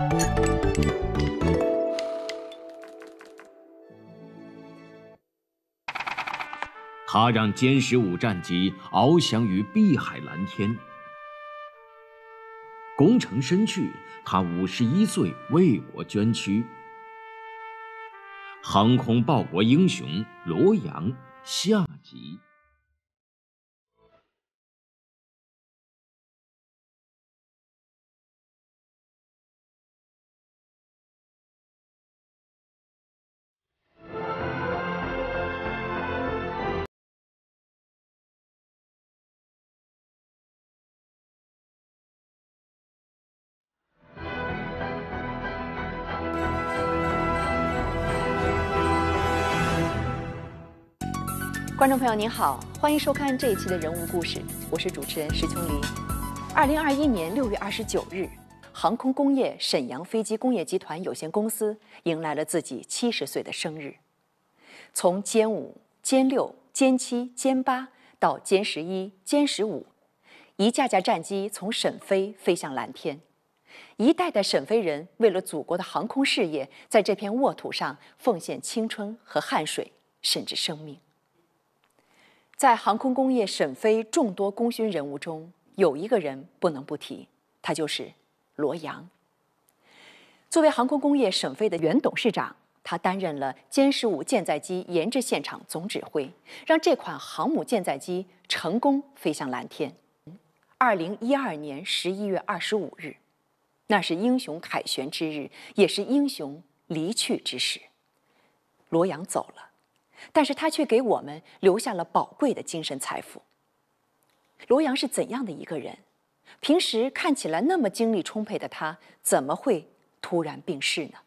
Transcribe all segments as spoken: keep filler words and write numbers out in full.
他让歼十五战机翱翔于碧海蓝天。功成身去，他五十一岁为国捐躯。航空报国英雄罗阳下集。 观众朋友您好，欢迎收看这一期的人物故事，我是主持人石琼林。二零二一年六月二十九日，航空工业沈阳飞机工业集团有限公司迎来了自己七十岁的生日。从歼五、歼六、歼七、歼八到歼十一、歼十五，一架架战机从沈飞飞向蓝天。一代代沈飞人为了祖国的航空事业，在这片沃土上奉献青春和汗水，甚至生命。在航空工业沈飞众多功勋人物中，有一个人不能不提，他就是罗阳。作为航空工业沈飞的原董事长，他担任了歼十五舰载机研制现场总指挥，让这款航母舰载机成功飞向蓝天。二零一二年十一月二十五日，那是英雄凯旋之日，也是英雄离去之时。罗阳走了，但是他却给我们留下了宝贵的精神财富。罗阳是怎样的一个人？平时看起来那么精力充沛的他，怎么会突然病逝呢？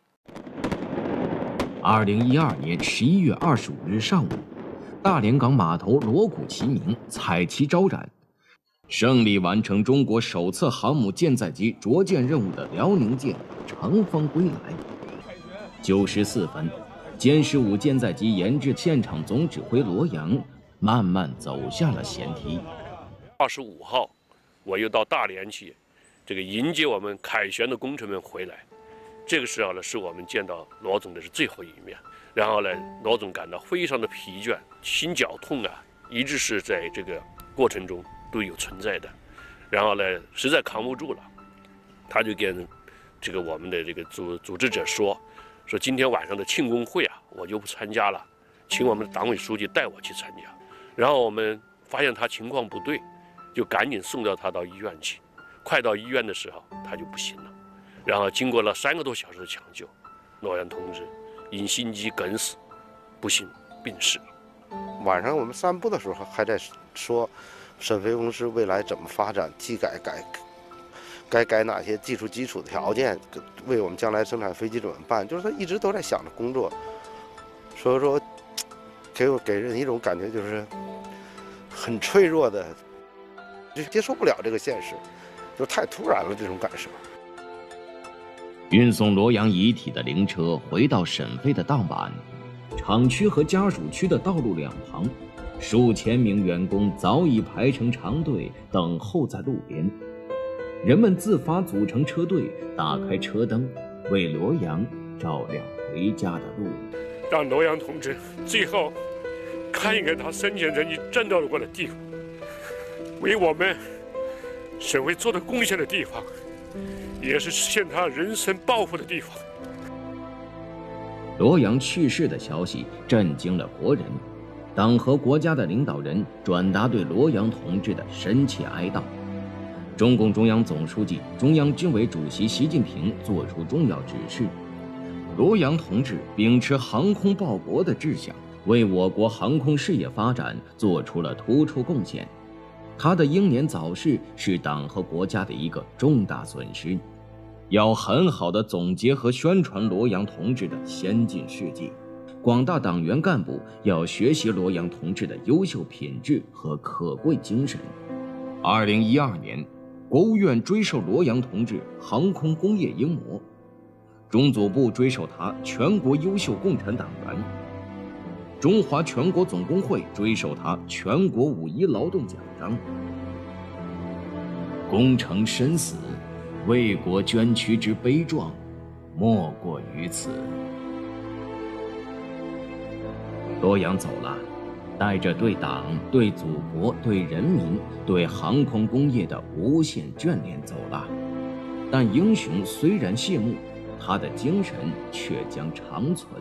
二零一二年十一月二十五日上午，大连港码头锣鼓齐鸣，彩旗招展，胜利完成中国首次航母舰载机着舰任务的辽宁舰乘风归来。九时四分。歼十五舰载机研制现场总指挥罗阳慢慢走下了舷梯。 二十五号，我又到大连去，这个迎接我们凯旋的功臣们回来。这个时候呢，是我们见到罗总的是最后一面。然后呢，罗总感到非常的疲倦，心绞痛啊，一直是在这个过程中都有存在的。然后呢，实在扛不住了，他就跟这个我们的这个组组织者说。说今天晚上的庆功会啊，我就不参加了，请我们的党委书记带我去参加。然后我们发现他情况不对，就赶紧送到他到医院去。快到医院的时候，他就不行了。然后经过了三个多小时的抢救，罗阳同志因心肌梗死，不幸病逝。 晚上我们散步的时候还在说，沈飞公司未来怎么发展，技改改。该改哪些技术基础的条件，为我们将来生产飞机怎么办？就是他一直都在想着工作，所以说，给我给人一种感觉就是很脆弱的，就接受不了这个现实，就太突然了这种感受。 运送罗阳遗体的灵车回到沈飞的当晚，厂区和家属区的道路两旁，数千名员工早已排成长队等候在路边。人们自发组成车队，打开车灯，为罗阳照亮回家的路。 让罗阳同志最后看一看他生前曾经战斗过的地方，为我们省委做的贡献的地方，也是实现他人生抱负的地方。 罗阳去世的消息震惊了国人，党和国家的领导人转达对罗阳同志的深切哀悼。中共中央总书记、中央军委主席习近平作出重要指示：罗阳同志秉持航空报国的志向，为我国航空事业发展做出了突出贡献。他的英年早逝是党和国家的一个重大损失，要很好的总结和宣传罗阳同志的先进事迹。广大党员干部要学习罗阳同志的优秀品质和可贵精神。二零一二年。国务院追授罗阳同志航空工业英模，中组部追授他全国优秀共产党员，中华全国总工会追授他全国五一劳动奖章。功成身死，为国捐躯之悲壮莫过于此。罗阳走了，带着对党、对祖国、对人民、对航空工业的无限眷恋走了。但英雄虽然谢幕，他的精神却将长存。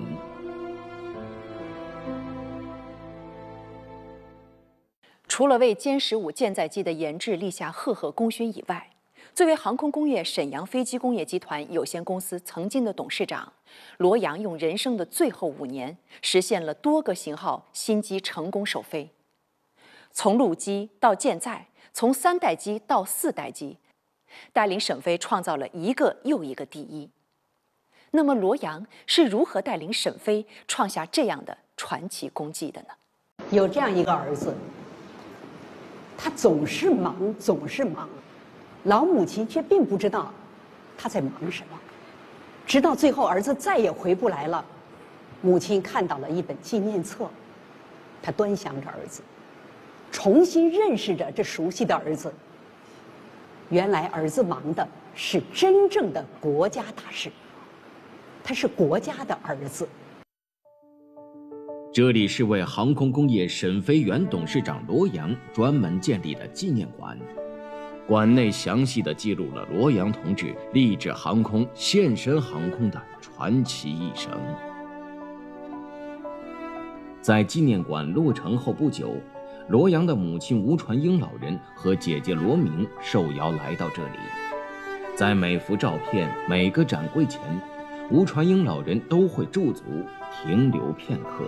除了为歼十五舰载机的研制立下赫赫功勋以外，作为航空工业沈阳飞机工业集团有限公司曾经的董事长，罗阳用人生的最后五年，实现了多个型号新机成功首飞。从陆基到舰载，从三代机到四代机，带领沈飞创造了一个又一个第一。那么罗阳是如何带领沈飞创下这样的传奇功绩的呢？ 有这样一个儿子，他总是忙，总是忙，老母亲却并不知道他在忙什么。直到最后儿子再也回不来了，母亲看到了一本纪念册，她端详着儿子，重新认识着这熟悉的儿子。原来儿子忙的是真正的国家大事，他是国家的儿子。 这里是为航空工业沈飞原董事长罗阳专门建立的纪念馆，馆内详细地记录了罗阳同志励志航空、献身航空的传奇一生。在纪念馆落成后不久，罗阳的母亲吴传英老人和姐姐罗明受邀来到这里。在每幅照片、每个展柜前，吴传英老人都会驻足停留片刻。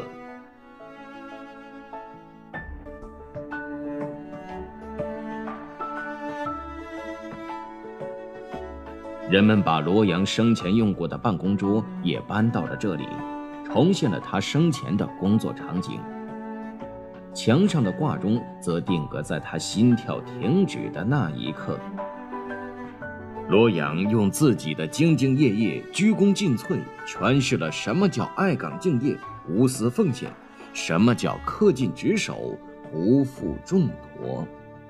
人们把罗阳生前用过的办公桌也搬到了这里，重现了他生前的工作场景。墙上的挂钟则定格在他心跳停止的那一刻。罗阳用自己的兢兢业业、鞠躬尽瘁，诠释了什么叫爱岗敬业、无私奉献，什么叫恪尽职守、不负重托。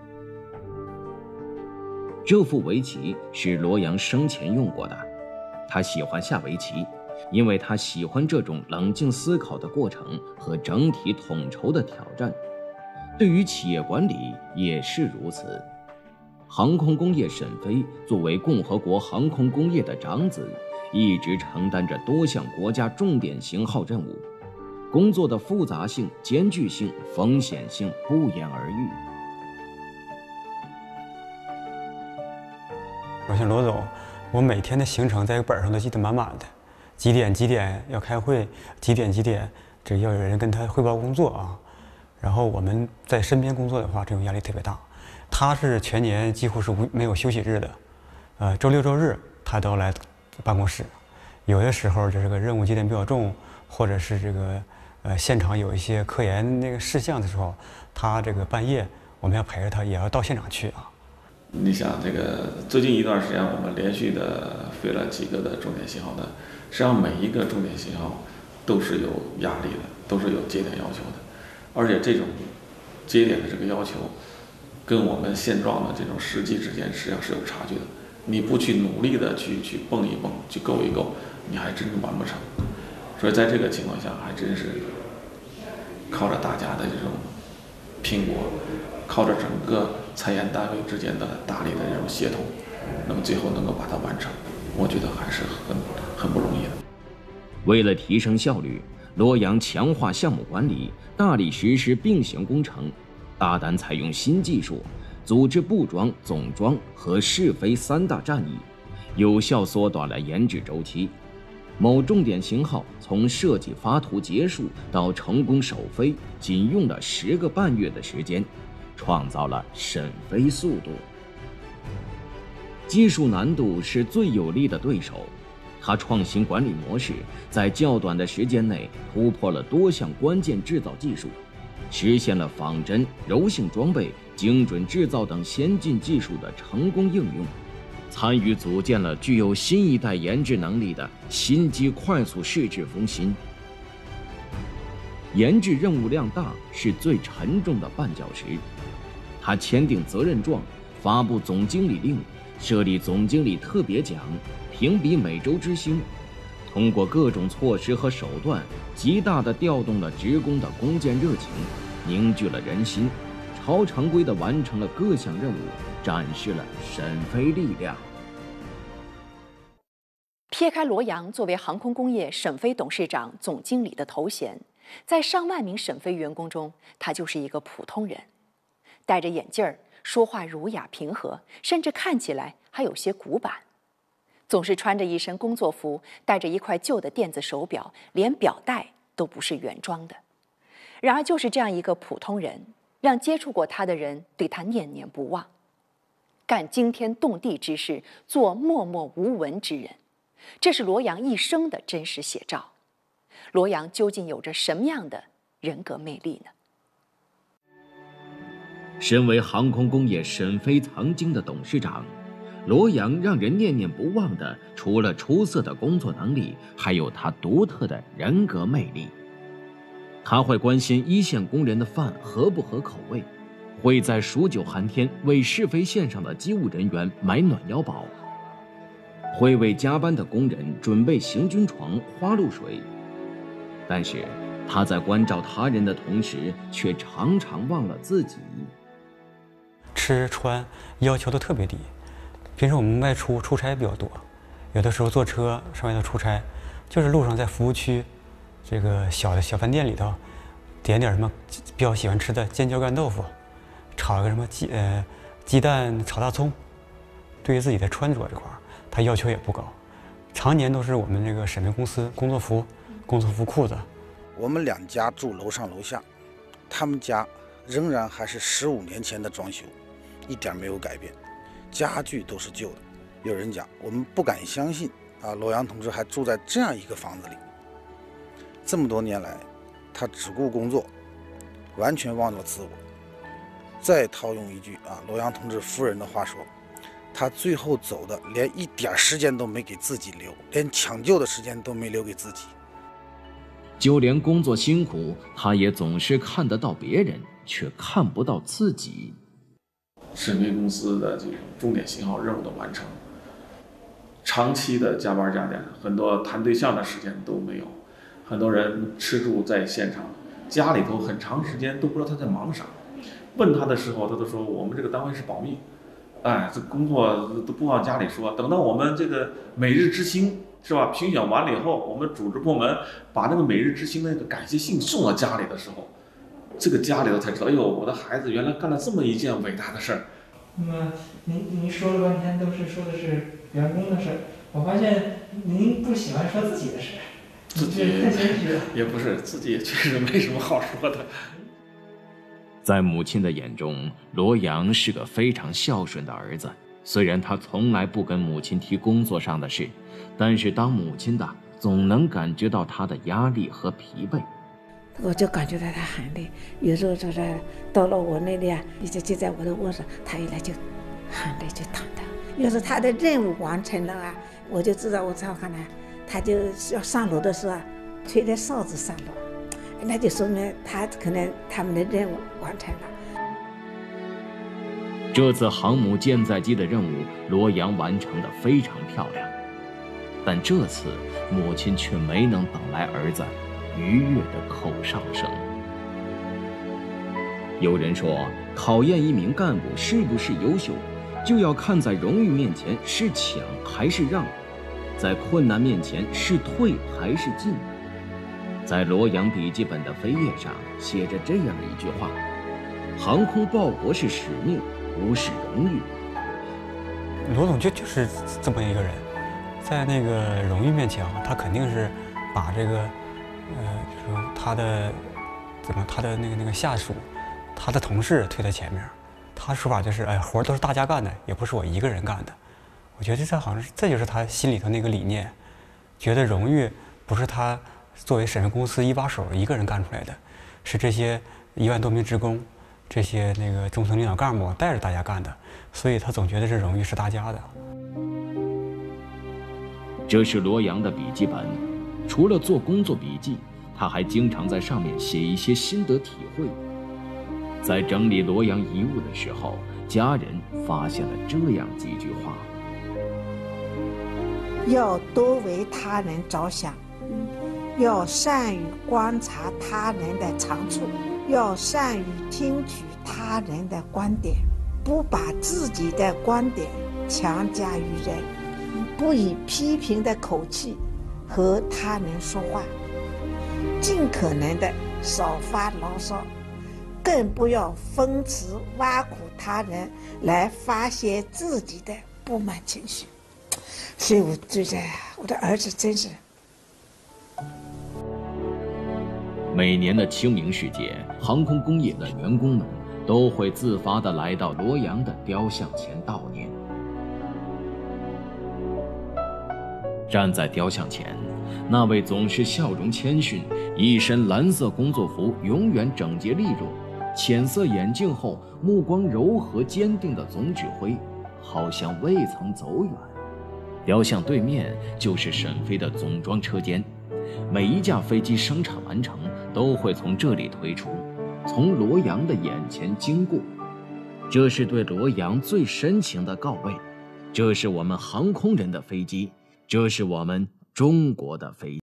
这副围棋是罗阳生前用过的，他喜欢下围棋，因为他喜欢这种冷静思考的过程和整体统筹的挑战。对于企业管理也是如此。航空工业沈飞作为共和国航空工业的长子，一直承担着多项国家重点型号任务，工作的复杂性、艰巨性、风险性不言而喻。 我像罗总，我每天的行程在本上都记得满满的，几点几点要开会，几点几点这要有人跟他汇报工作啊。然后我们在身边工作的话，这种压力特别大。他是全年几乎是无没有休息日的，呃，周六周日他都来办公室。有的时候这个任务节点比较重，或者是这个呃现场有一些科研那个事项的时候，他这个半夜我们要陪着他，也要到现场去啊。 你想，这个最近一段时间，我们连续的飞了几个的重点型号的，实际上每一个重点型号都是有压力的，都是有节点要求的，而且这种节点的这个要求，跟我们现状的这种实际之间实际上是有差距的。你不去努力的去去蹦一蹦，去够一够，你还真完不成。所以在这个情况下，还真是靠着大家的这种拼搏，靠着整个参研单位之间的大力的这种协同，那么最后能够把它完成，我觉得还是很很不容易的。 为了提升效率，罗阳强化项目管理，大力实施并行工程，大胆采用新技术，组织布装、总装和试飞三大战役，有效缩短了研制周期。某重点型号从设计发图结束到成功首飞，仅用了十个半月的时间，创造了审飞速度。技术难度是最有力的对手，他创新管理模式，在较短的时间内突破了多项关键制造技术，实现了仿真、柔性装备、精准制造等先进技术的成功应用，参与组建了具有新一代研制能力的新机快速试制中心。研制任务量大是最沉重的绊脚石，他签订责任状，发布总经理令，设立总经理特别奖，评比每周之星， 通过各种措施和手段，极大地调动了职工的攻坚热情，凝聚了人心，超常规地完成了各项任务，展示了沈飞力量。 撇开罗阳作为航空工业沈飞董事长、总经理的头衔，在上万名沈飞员工中，他就是一个普通人，戴着眼镜儿，说话儒雅平和，甚至看起来还有些古板。总是穿着一身工作服，带着一块旧的电子手表，连表带都不是原装的。然而，就是这样一个普通人，让接触过他的人对他念念不忘。干惊天动地之事，做默默无闻之人，这是罗阳一生的真实写照。罗阳究竟有着什么样的人格魅力呢？ 身为航空工业沈飞曾经的董事长，罗阳让人念念不忘的，除了出色的工作能力，还有他独特的人格魅力。他会关心一线工人的饭合不合口味，会在数九寒天为试飞线上的机务人员买暖腰宝，会为加班的工人准备行军床、花露水。但是他在关照他人的同时，却常常忘了自己。 吃穿要求都特别低。平时我们外出出差比较多，有的时候坐车上外头出差，就是路上在服务区这个小的小饭店里头点点什么比较喜欢吃的尖椒干豆腐，炒一个什么鸡呃鸡蛋炒大葱。对于自己的穿着这块他要求也不高，常年都是我们这个沈飞公司工作服、工作服裤子。 我们两家住楼上楼下，他们家仍然还是十五年前的装修，一点没有改变。家具都是旧的，有人讲我们不敢相信啊，罗阳同志还住在这样一个房子里。这么多年来，他只顾工作，完全忘了自我。再套用一句啊，罗阳同志夫人的话说，他最后走的连一点时间都没给自己留，连抢救的时间都没留给自己。 就连工作辛苦，他也总是看得到别人，却看不到自己。 沈飞公司的这种重点信号任务的完成，长期的加班加点，很多谈对象的时间都没有，很多人吃住在现场，家里头很长时间都不知道他在忙啥。问他的时候，他都说我们这个单位是保密，哎，这工作都不往家里说。等到我们这个每日之星是吧评选完了以后，我们组织部门把那个每日之星那个感谢信送到家里的时候，这个家里头才知道，哎呦，我的孩子原来干了这么一件伟大的事儿。 那么您您说了半天都是说的是员工的事儿，我发现您不喜欢说自己的事儿， 自己太谦虚了。也不是，自己也确实没什么好说的。 在母亲的眼中，罗阳是个非常孝顺的儿子。虽然他从来不跟母亲提工作上的事，但是当母亲的总能感觉到他的压力和疲惫。 我就感觉到他很累，有时候就是到了我那里啊，就就在我的卧室，他一来就很累就躺着。要是他的任务完成了啊，我就知道我照看他，他就要上楼的时候啊，吹着哨子上楼，那就说明他可能他们的任务完成了。 这次航母舰载机的任务，罗阳完成得非常漂亮，但这次母亲却没能等来儿子愉悦的口哨声。有人说，考验一名干部是不是优秀，就要看在荣誉面前是抢还是让，在困难面前是退还是进。在罗阳笔记本的扉页上写着这样一句话：航空报国是使命，不是荣誉。 罗总就就是这么一个人，在那个荣誉面前，他肯定是把这个呃，就是他的怎么他的那个那个下属，他的同事推在前面。他说法就是，哎，活都是大家干的，也不是我一个人干的。我觉得这好像是这就是他心里头那个理念，觉得荣誉不是他作为沈飞公司一把手一个人干出来的，是这些一万多名职工，这些那个中层领导干部带着大家干的，所以他总觉得这荣誉是大家的。 这是罗阳的笔记本。除了做工作笔记，他还经常在上面写一些心得体会。在整理罗阳遗物的时候，家人发现了这样几句话： 要多为他人着想，要善于观察他人的长处，要善于听取他人的观点，不把自己的观点强加于人，不以批评的口气和他人说话，尽可能的少发牢骚，更不要讽刺挖苦他人来发泄自己的不满情绪。所以我觉得我的儿子真是。 每年的清明时节，航空工业的员工们都会自发地来到罗阳的雕像前悼念。站在雕像前，那位总是笑容谦逊、一身蓝色工作服永远整洁利落、浅色眼镜后目光柔和坚定的总指挥，好像未曾走远。雕像对面就是沈飞的总装车间，每一架飞机生产完成都会从这里推出，从罗阳的眼前经过。这是对罗阳最深情的告慰，这是我们航空人的飞机，这是我们中国的飞机。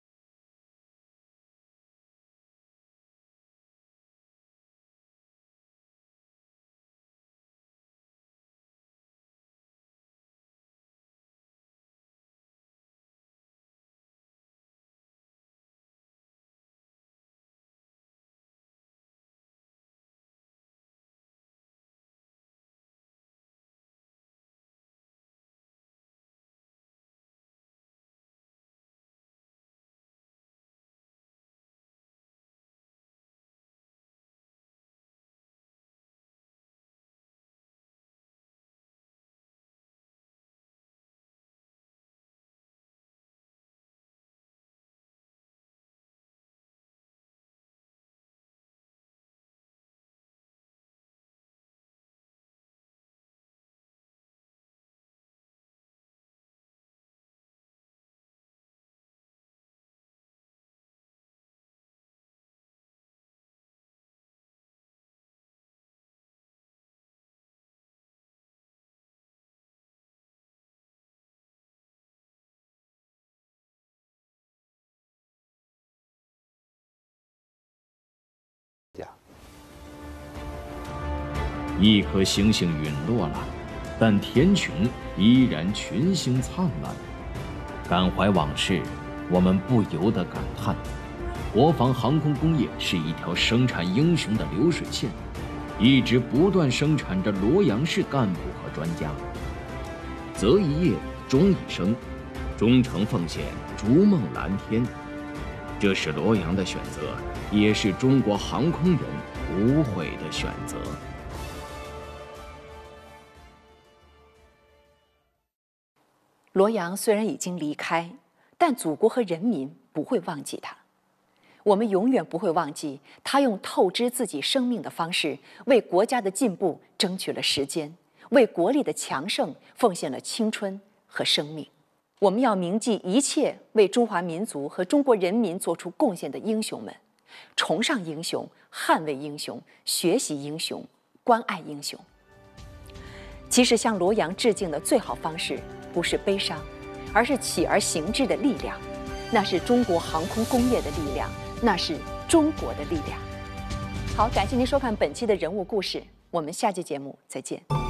一颗星星陨落了，但天穹依然群星灿烂。感怀往事，我们不由得感叹：国防航空工业是一条生产英雄的流水线，一直不断生产着罗阳市干部和专家。择一夜，终一生，忠诚奉献，逐梦蓝天。这是罗阳的选择，也是中国航空人无悔的选择。 罗阳虽然已经离开，但祖国和人民不会忘记他。我们永远不会忘记他用透支自己生命的方式，为国家的进步争取了时间，为国力的强盛奉献了青春和生命。我们要铭记一切为中华民族和中国人民做出贡献的英雄们，崇尚英雄，捍卫英雄，学习英雄，关爱英雄。其实向罗阳致敬的最好方式不是悲伤，而是起而行之的力量。那是中国航空工业的力量，那是中国的力量。好，感谢您收看本期的人物故事，我们下期节目再见。